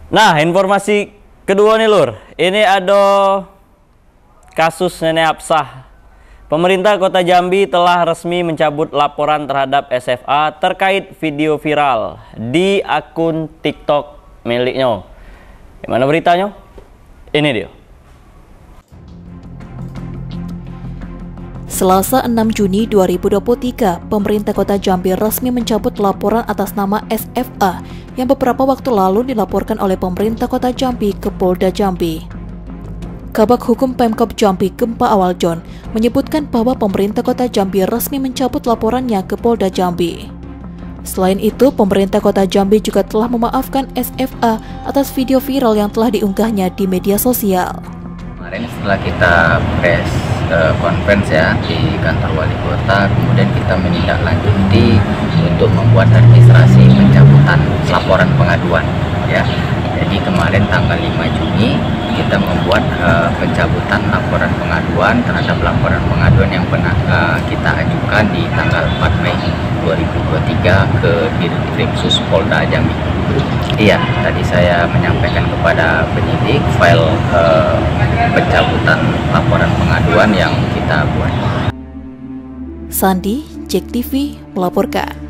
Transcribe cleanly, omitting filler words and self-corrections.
Nah, informasi kedua nih Lur. Ini ada kasus Nenek Absah. Pemerintah Kota Jambi telah resmi mencabut laporan terhadap SFA terkait video viral di akun TikTok miliknya. Gimana beritanya? Ini dia. Selasa 6 Juni 2023, pemerintah Kota Jambi resmi mencabut laporan atas nama SFA yang beberapa waktu lalu dilaporkan oleh pemerintah Kota Jambi ke Polda Jambi. Kabag Hukum Pemkab Jambi Gempa Awal John menyebutkan bahwa pemerintah Kota Jambi resmi mencabut laporannya ke Polda Jambi. Selain itu, pemerintah Kota Jambi juga telah memaafkan SFA atas video viral yang telah diunggahnya di media sosial. Kemarin setelah kita press conference ya di kantor wali kota, kemudian kita menindaklanjuti untuk membuat administrasi pencabutan laporan pengaduan ya. Jadi kemarin tanggal 5 Juni kita membuat pencabutan laporan pengaduan terhadap laporan pengaduan yang pernah kita ajukan di tanggal 4 Mei 2023 ke Ditreskrimsus Polda Jambi. Iya, tadi saya menyampaikan kepada penyidik file pencabutan laporan pengaduan yang kita buat. Sandi, JEK TV melaporkan.